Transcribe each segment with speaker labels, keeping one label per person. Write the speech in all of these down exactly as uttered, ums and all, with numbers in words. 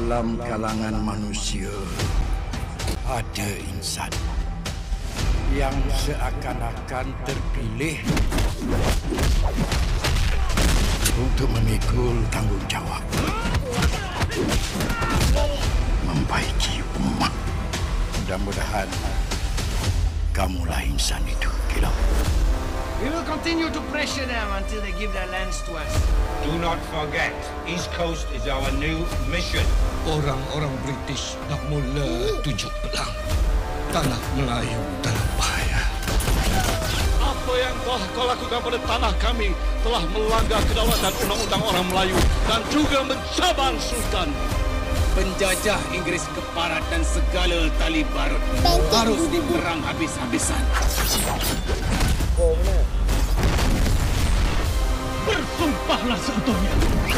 Speaker 1: dalam kalangan manusia ada insan yang seakan-akan terpilih untuk memikul tanggungjawab membaiki umat. Mudah-mudahan kamulah insan itu, Kilau.
Speaker 2: We will continue to pressure them until they give their lands to us.
Speaker 3: Do not forget, East Coast is our new mission.
Speaker 4: Orang-orang British nak mula tujuk pelang. Tanah Melayu dalam bahaya.
Speaker 5: Apa yang telah kau lakukan pada tanah kami telah melanggar kedaulatan undang-undang orang Melayu dan juga mencabar Sultan.
Speaker 6: Penjajah Inggris keparat dan segala tali barut harus diperang habis-habisan.
Speaker 5: Bersumpahlah seutuhnya.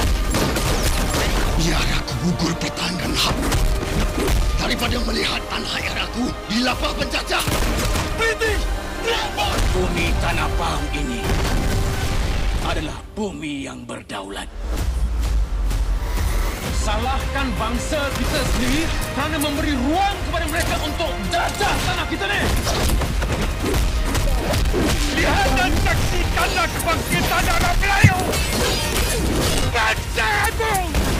Speaker 4: Biar aku gugur pertahanan hak daripada melihat tanah air aku dilapah penjajah.
Speaker 5: British!
Speaker 6: Bumi Tanah Pahang ini adalah bumi yang berdaulat.
Speaker 2: Salahkan bangsa kita sendiri kerana memberi ruang kepada mereka untuk jajah tanah kita ni.
Speaker 5: Lihat dan saksikanlah kebangkitan orang Melayu! Bangsa